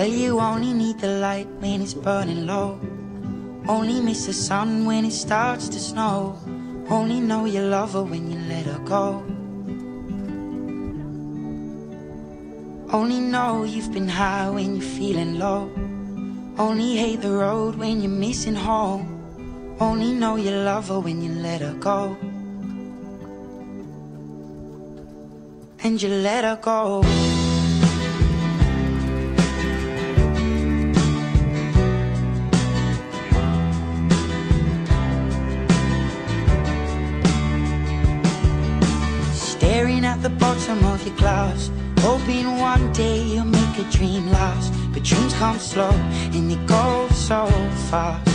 Well, you only need the light when it's burning low. Only miss the sun when it starts to snow. Only know you love her when you let her go. Only know you've been high when you're feeling low. Only hate the road when you're missing home. Only know you love her when you let her go. And you let her go. Staring at the bottom of your glass, hoping one day you'll make a dream last. But dreams come slow and they go so fast.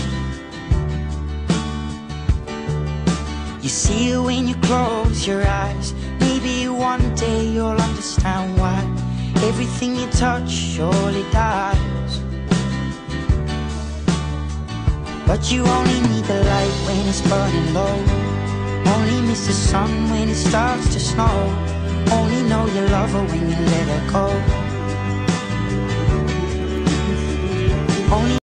You see it when you close your eyes. Maybe one day you'll understand why everything you touch surely dies. But you only need the light when it's burning low. Only miss the sun when it starts to snow. Only know you love her when you let her go. Only